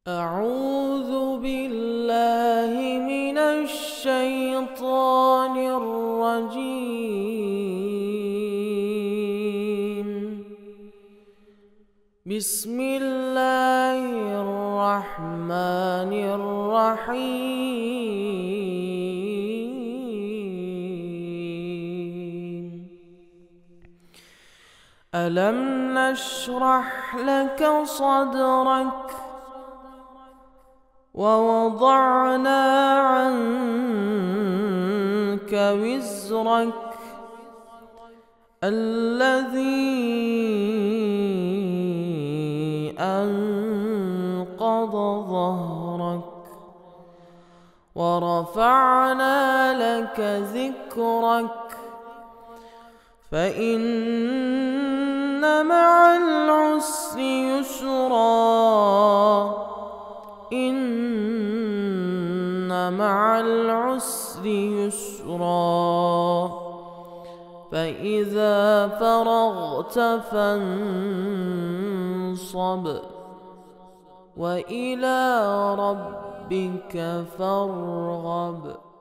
أعوذ بالله من الشيطان الرجيم. بسم الله الرحمن الرحيم. ألم نشرح لك صدرك ووضعنا عنك وزرك الذي أنقض ظهرك ورفعنا لك ذكرك فإن مع العسر يسرا إن مع العسر يسرا فإذا فرغت فانصب وإلى ربك فارغب.